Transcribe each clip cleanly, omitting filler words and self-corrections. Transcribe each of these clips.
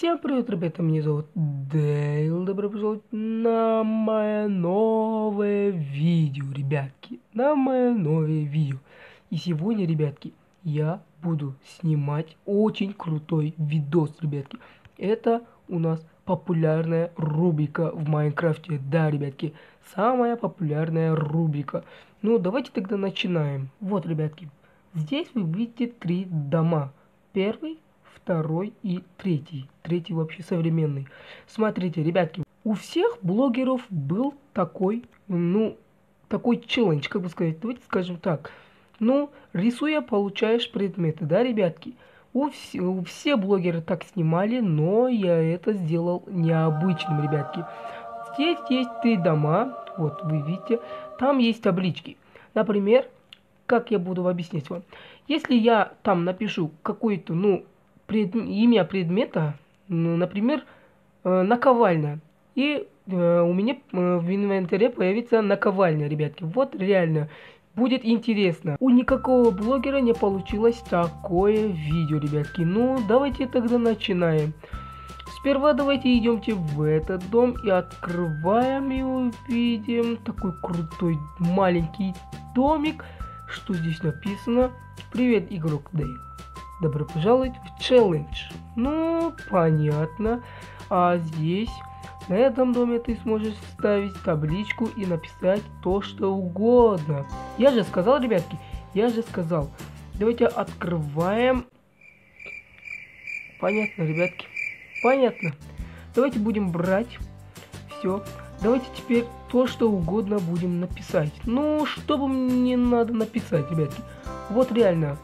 Всем привет, ребята, меня зовут Дейл, добро пожаловать на мое новое видео, ребятки, на мое новое видео. И сегодня, ребятки, я буду снимать очень крутой видос, ребятки. Это у нас популярная рубрика в Майнкрафте, да, ребятки, самая популярная рубрика. Ну, давайте тогда начинаем. Вот, ребятки, здесь вы видите 3 дома. Первый, второй и третий. Третий вообще современный. Смотрите, ребятки, у всех блогеров был такой, такой челлендж, как бы сказать, давайте скажем так. Рисуя, получаешь предметы, да, ребятки? Все блогеры так снимали, но я это сделал необычным, ребятки. Здесь есть 3 дома, вот вы видите, там есть таблички. Например, как я буду объяснять вам. Если я там напишу какое-то, имя предмета, например, наковальня, и у меня в инвентаре появится наковальня, ребятки. Вот реально будет интересно. У никакого блогера не получилось такое видео, ребятки. Ну, давайте тогда начинаем. Сперва давайте идемте в этот дом и открываем и увидим такой крутой маленький домик. Что здесь написано? Привет, игрок Дейл. Добро пожаловать в челлендж. Ну, понятно. А здесь, на этом доме, ты сможешь вставить табличку и написать то, что угодно. Я же сказал, ребятки, я же сказал. Давайте открываем. Понятно, ребятки. Понятно. Давайте будем брать все. Давайте теперь то, что угодно будем написать. Ну, что бы мне надо написать, ребятки? Вот реально.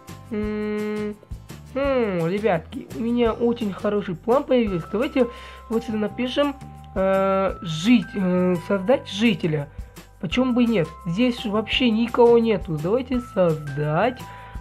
Ребятки, у меня очень хороший план появился. Давайте вот сюда напишем создать жителя. Почему бы и нет? Здесь вообще никого нету. Давайте создать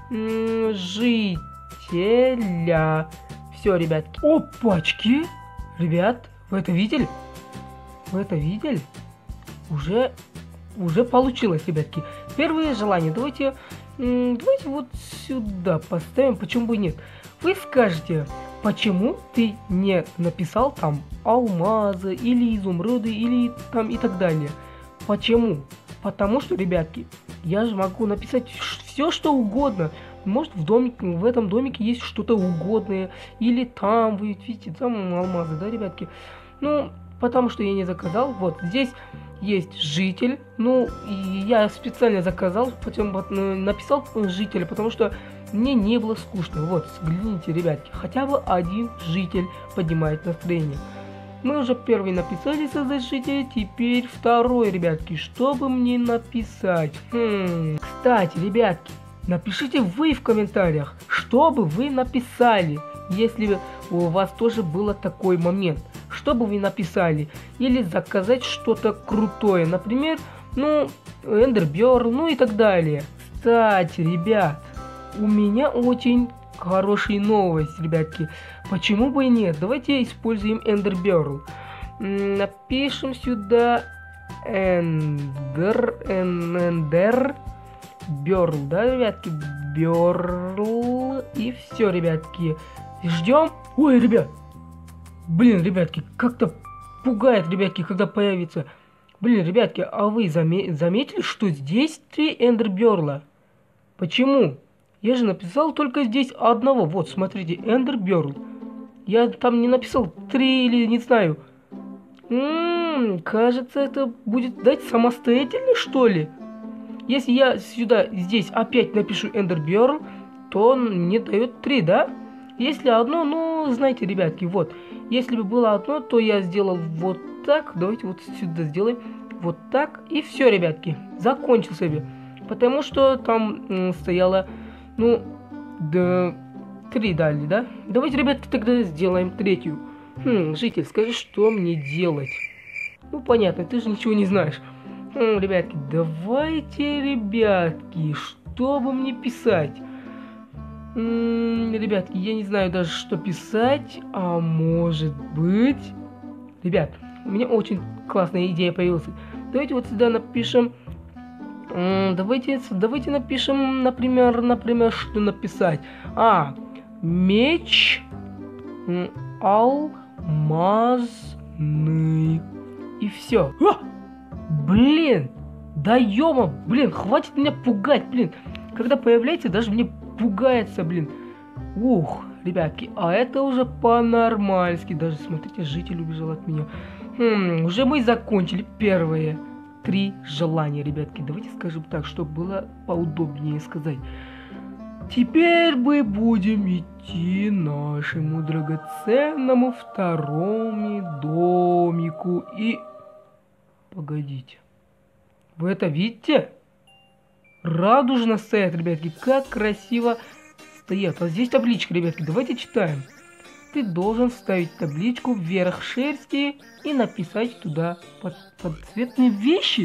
жителя. Все, ребятки. Опачки! Ребят, вы это видели? Вы это видели? Уже получилось, ребятки. Первое желание. Давайте вот сюда поставим. Почему бы нет? Вы скажете, почему ты не написал там алмазы или изумруды или там и так далее? Почему? Потому что, ребятки, я же могу написать все, что угодно. Может, в этом домике есть что-то угодное. Или там, вы видите, там алмазы, да, ребятки? Ну, потому что я не заказал. Вот, здесь есть житель. Ну, и я специально заказал, потом написал жителя, потому что мне не было скучно. Вот, взгляните, ребятки, хотя бы один житель поднимает настроение. Мы уже первый написали создать жителя, теперь второй, ребятки. Что бы мне написать? Кстати, ребятки, напишите вы в комментариях, что бы вы написали, если у вас тоже был такой момент. Что бы вы написали? Или заказать что-то крутое, например, Эндерберл, и так далее. Кстати, ребят, у меня очень хорошая новость, ребятки. Почему бы и нет? Давайте используем Эндерберл. Напишем сюда Эндерберл, да, ребятки? Берл. И все, ребятки. Ждем. Ой, ребят. Блин, ребятки, как-то пугает, ребятки, когда появится. Блин, ребятки, а вы заметили, что здесь 3 эндерберла? Почему? Я же написал только здесь одного. Вот, смотрите, эндерберл. Я там не написал 3 или не знаю. Кажется, это будет дать самостоятельно, что ли? Если я здесь опять напишу эндерберл, то он мне дает 3, да? Если одно, знаете, ребятки, вот. Если бы было одно, то я сделал вот так. Давайте вот сюда сделаем. Вот так. И все, ребятки. Закончил себе. Потому что там стояло, 3 дали, да? Давайте, ребятки, тогда сделаем третью. Житель, скажи, что мне делать? Ну, понятно, ты же ничего не знаешь. Ребятки, давайте, ребятки, что бы мне писать? Ребятки, я не знаю даже, что писать, а может быть... Ребят, у меня очень классная идея появилась. Давайте вот сюда напишем... Давайте напишем, например, что написать. Меч, алмаз, алмазный. И все. Блин, да ёма, блин, хватит меня пугать, блин. Когда появляется, даже мне пугается, блин. Ух, ребятки, а это уже по-нормальски. Даже, смотрите, житель убежал от меня. Уже мы закончили первые 3 желания, ребятки. Давайте скажем так, чтобы было поудобнее сказать. Теперь мы будем идти нашему драгоценному второму домику. И... Погодите. Вы это видите? Радужно стоят, ребятки. Как красиво стоят. А здесь табличка, ребятки. Давайте читаем. Ты должен вставить табличку вверх шерсти и написать туда подцветные вещи.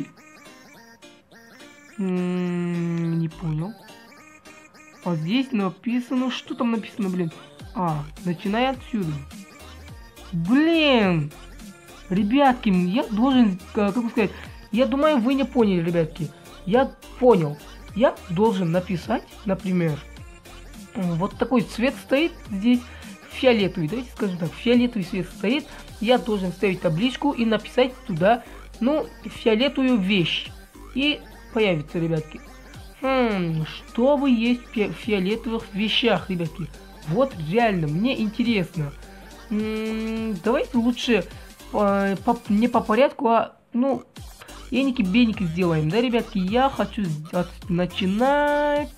Не понял. А здесь написано... Что там написано, блин? Начиная отсюда. Блин! Ребятки, я должен... Как бы сказать... Я думаю, вы не поняли, ребятки. Я понял. Я должен написать, например... Вот такой цвет стоит здесь. Фиолетовый. Давайте скажем так. Фиолетовый цвет стоит. Я должен вставить табличку и написать туда... фиолетовую вещь. И появится, ребятки. Что вы есть в фиолетовых вещах, ребятки? Вот реально, мне интересно. Давайте лучше не по порядку, эники-беники сделаем, да, ребятки? Я хочу начинать...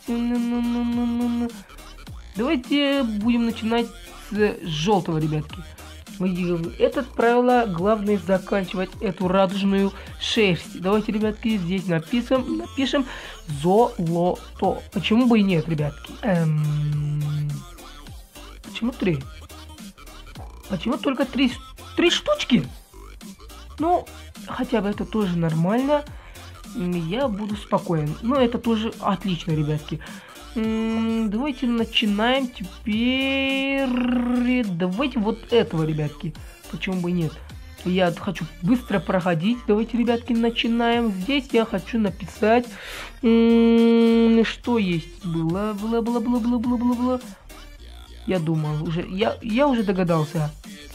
Давайте будем начинать с желтого, ребятки. Это правило, главное заканчивать эту радужную шерсть. Давайте, ребятки, здесь напишем золото. Почему бы и нет, ребятки? Почему 3? Почему только 3 штучки? Хотя бы это тоже нормально. Я буду спокоен. Это тоже отлично, ребятки. Давайте начинаем теперь. Давайте вот этого, ребятки. Почему бы и нет? Я хочу быстро проходить. Давайте, ребятки, начинаем. Здесь я хочу написать. Что есть? Было. Я думал уже. Я уже догадался.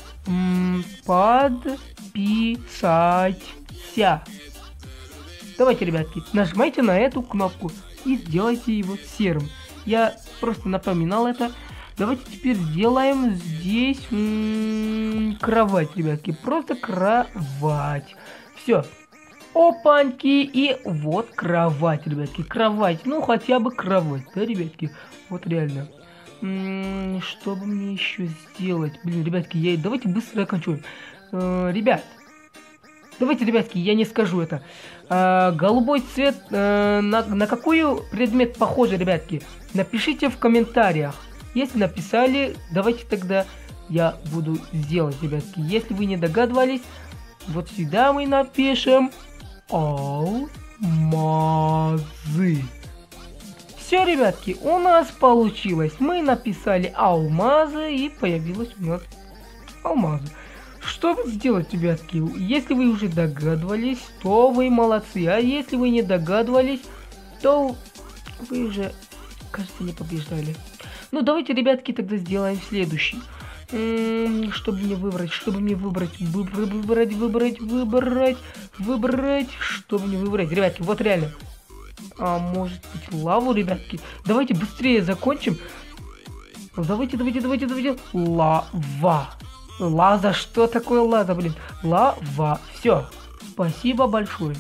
Подписаться. Давайте, ребятки, нажимайте на эту кнопку и сделайте его серым. Я просто напоминал это. Давайте теперь сделаем здесь кровать, ребятки. Просто кровать. Все. Опаньки. И вот кровать, ребятки. Кровать. Хотя бы кровать, да, ребятки? Вот реально. Что бы мне еще сделать? Блин, ребятки, давайте быстро окончу. Ребят. Давайте, ребятки, я не скажу это. Голубой цвет на какой предмет похоже, ребятки? Напишите в комментариях. Если написали, давайте тогда я буду сделать, ребятки. Если вы не догадывались, вот сюда мы напишем алмазы. Все, ребятки, у нас получилось. Мы написали алмазы и появилось у нас алмазы. Что сделать, ребятки? Если вы уже догадывались, то вы молодцы. А если вы не догадывались, то вы уже, кажется, не побеждали. Давайте, ребятки, тогда сделаем следующий. Чтобы мне выбрать, чтобы мне выбрать. Чтобы мне выбрать, ребятки, вот реально. Может быть, лаву, ребятки? Давайте быстрее закончим. Давайте. Лава. Лаза, что такое лаза, блин? Лава. Все. Спасибо большое.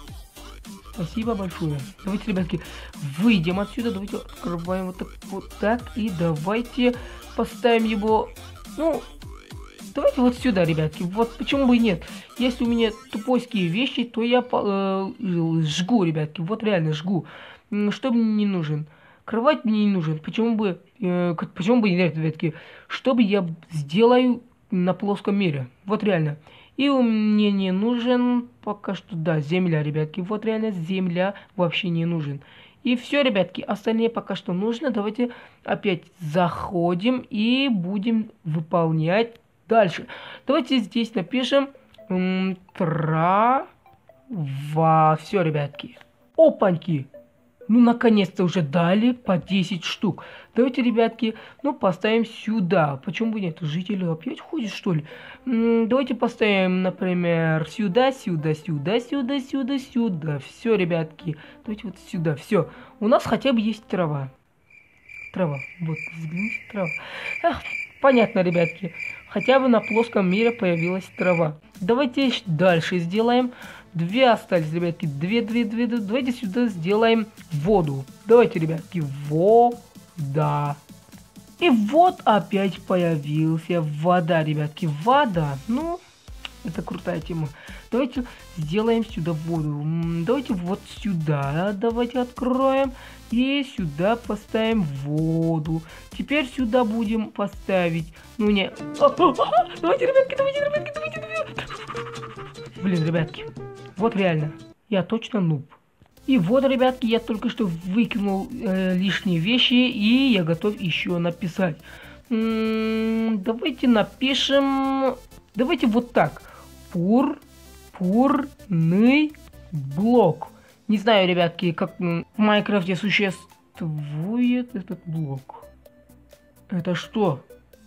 Давайте, ребятки, выйдем отсюда. Давайте открываем вот так. И давайте поставим его... давайте вот сюда, ребятки. Вот почему бы и нет. Если у меня тупойские вещи, то я жгу, ребятки. Вот реально жгу. Что мне не нужен? Кровать мне не нужен. Почему бы и нет, ребятки? Чтобы я сделаю на плоском мире. Вот реально. И мне не нужен пока что, да, земля, ребятки. Вот реально земля вообще не нужен. И все, ребятки, остальные пока что нужно. Давайте опять заходим и будем выполнять дальше. Давайте здесь напишем трава. Все, ребятки. Опаньки. Ну, наконец-то уже дали по 10 штук. Давайте, ребятки, ну, поставим сюда. Почему бы нет? Жители опять ходят, что ли? Давайте поставим, например, сюда, сюда, сюда, сюда, сюда, сюда. Все, ребятки. Давайте вот сюда. Все. У нас хотя бы есть трава. Трава. Вот, взгляните, трава. Ах, понятно, ребятки. Хотя бы на плоском мире появилась трава. Давайте дальше сделаем. 2 остались, ребятки. 2. Давайте сюда сделаем воду. Давайте, ребятки, вода. И вот опять появился вода, ребятки. Вода. Ну, это крутая тема. Давайте сделаем сюда воду. Давайте вот сюда. Давайте откроем. И сюда поставим воду. Теперь сюда будем поставить. Ну не. Давайте, ребятки, давайте. Блин, ребятки. Вот реально. Я точно нуб. И вот, ребятки, я только что выкинул лишние вещи. И я готов еще написать. Давайте напишем. Давайте вот так. Пурпурный блок. Не знаю, ребятки, как в Майнкрафте существует этот блок. Это что?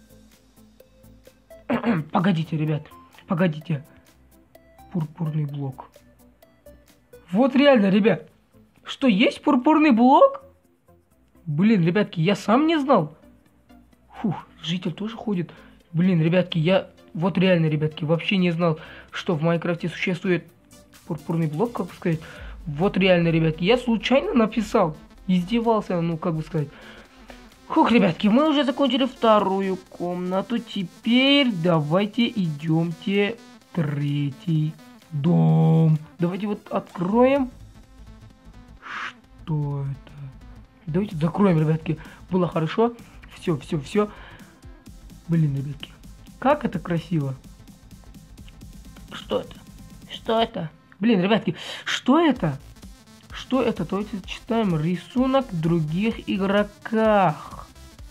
Погодите, ребят. Погодите. Пурпурный блок. Вот реально, ребят. Что, есть пурпурный блок? Блин, ребятки, я сам не знал. Фух, житель тоже ходит. Блин, ребятки, я... Вот реально, ребятки, вообще не знал, что в Майнкрафте существует пурпурный блок, как бы сказать. Вот реально, ребятки, я случайно написал. Издевался, ну, как бы сказать. Хух, ребятки, мы уже закончили вторую комнату. Теперь давайте идемте в третий дом. Давайте вот откроем. Что это? Давайте закроем, ребятки. Было хорошо. Все. Блин, ребятки. Как это красиво. Что это? Что это? Блин, ребятки, что это? Что это? Давайте читаем. Рисунок других игроках.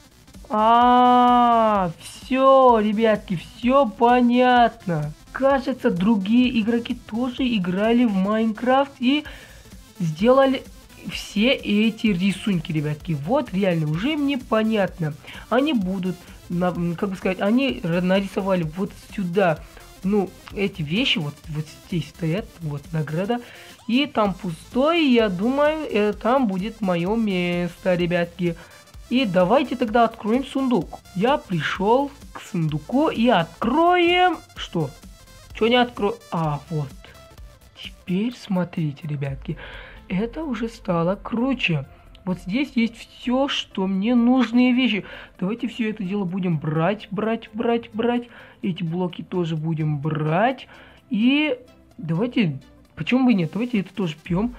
Все, ребятки, все понятно. Кажется, другие игроки тоже играли в Майнкрафт и сделали все эти рисунки, ребятки. Вот реально, уже мне понятно. Они будут, как бы сказать, они нарисовали вот сюда. Ну, эти вещи вот здесь стоят, вот награда. И там пустой, я думаю, там будет мое место, ребятки. И давайте тогда откроем сундук. Я пришел к сундуку и откроем... Что? Что не открою? Вот. Теперь смотрите, ребятки. Это уже стало круче. Вот здесь есть все, что мне нужные вещи. Давайте все это дело будем брать. Эти блоки тоже будем брать. И давайте... Почему бы и нет? Давайте это тоже пьем.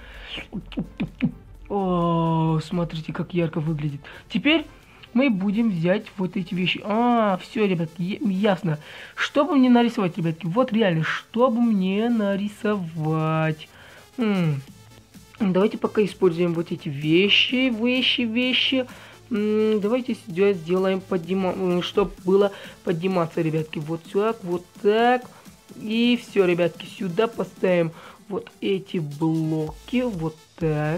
О, смотрите, как ярко выглядит. Теперь мы будем взять вот эти вещи. Все, ребятки, ясно. Что бы мне нарисовать, ребятки? Вот реально, что бы мне нарисовать? Давайте пока используем вот эти вещи. Давайте сюда сделаем чтобы было подниматься, ребятки. Вот так. И все, ребятки, сюда поставим вот эти блоки. Вот так.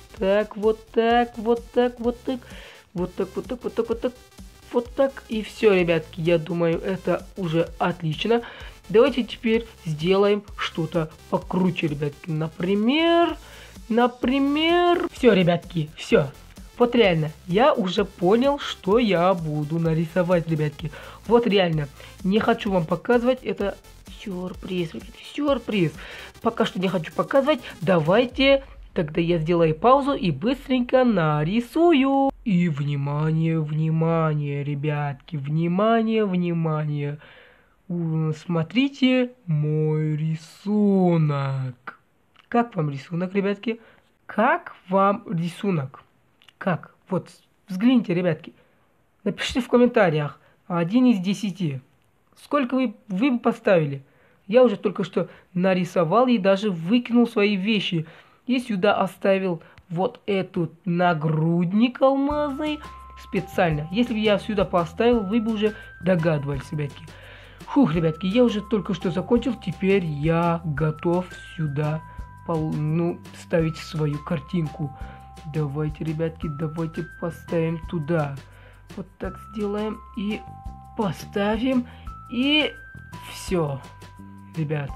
И все, ребятки, я думаю, это уже отлично. Давайте теперь сделаем что-то покруче, ребятки. Например... Все, ребятки, все. Вот реально, я уже понял, что я буду нарисовать, ребятки. Вот реально, не хочу вам показывать, это сюрприз, ребятки, сюрприз. Пока что не хочу показывать, давайте, тогда я сделаю паузу и быстренько нарисую. И внимание, ребятки, внимание. Смотрите мой рисунок. Как вам рисунок, ребятки? Как вам рисунок? Как? Вот, взгляните, ребятки. Напишите в комментариях 1 из 10. Сколько вы бы поставили? Я уже только что нарисовал и даже выкинул свои вещи. И сюда оставил вот этот нагрудник алмазный специально. Если бы я сюда поставил, вы бы уже догадывались, ребятки. Фух, ребятки, я уже только что закончил. Теперь я готов сюда ставить свою картинку. Давайте, ребятки, давайте поставим туда. Вот так сделаем и поставим. И все, ребят.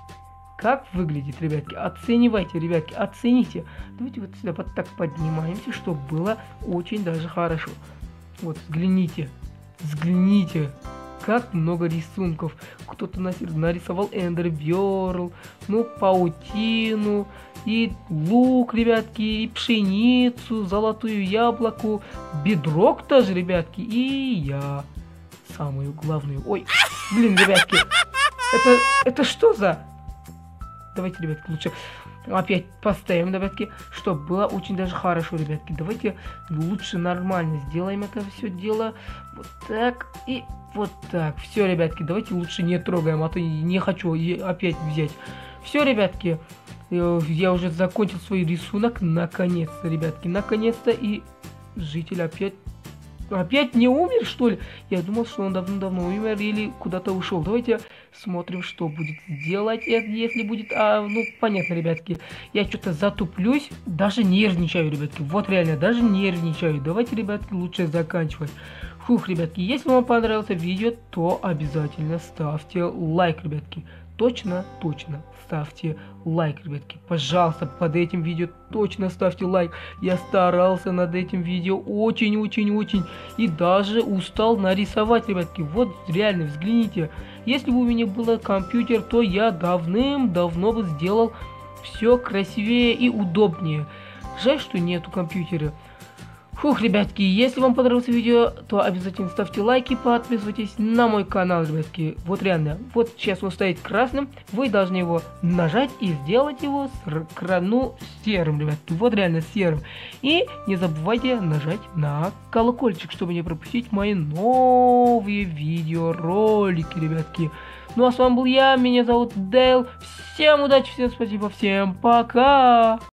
Как выглядит, ребятки? Оценивайте, ребятки, оцените. Давайте вот сюда вот так поднимаемся, чтобы было очень даже хорошо. Вот, взгляните. Взгляните. Как много рисунков. Кто-то нарисовал эндерберл, ну, паутину, и лук, ребятки, и пшеницу, золотую яблоку, бедрок тоже, ребятки, и я. Самую главную. Ой, блин, ребятки. Это что за... Давайте, ребятки, лучше опять поставим, ребятки, чтобы было очень даже хорошо, ребятки. Давайте лучше нормально сделаем это все дело. Вот так и вот так. Все, ребятки, давайте лучше не трогаем, а то не хочу опять взять. Все, ребятки, я уже закончил свой рисунок. Наконец-то, ребятки, наконец-то. И житель опять не умер, что ли? Я думал, что он давно-давно умер или куда-то ушел. Давайте смотрим, что будет делать, если будет... ну, понятно, ребятки. Я что-то затуплюсь, даже нервничаю, ребятки. Вот реально, даже нервничаю. Давайте, ребятки, лучше заканчивать. Фух, ребятки, если вам понравилось видео, то обязательно ставьте лайк, ребятки. Точно ставьте лайк, ребятки. Пожалуйста, под этим видео точно ставьте лайк. Я старался над этим видео очень. И даже устал нарисовать, ребятки. Вот реально, взгляните. Если бы у меня был компьютер, то я давным-давно бы сделал все красивее и удобнее. Жаль, что нету компьютера. Фух, ребятки, если вам понравилось видео, то обязательно ставьте лайки, подписывайтесь на мой канал, ребятки. Вот реально, вот сейчас он стоит красным, вы должны его нажать и сделать его серым, ребятки. Вот реально серым. И не забывайте нажать на колокольчик, чтобы не пропустить мои новые видеоролики, ребятки. Ну а с вами был я, меня зовут Дейл. Всем удачи, всем спасибо, всем пока!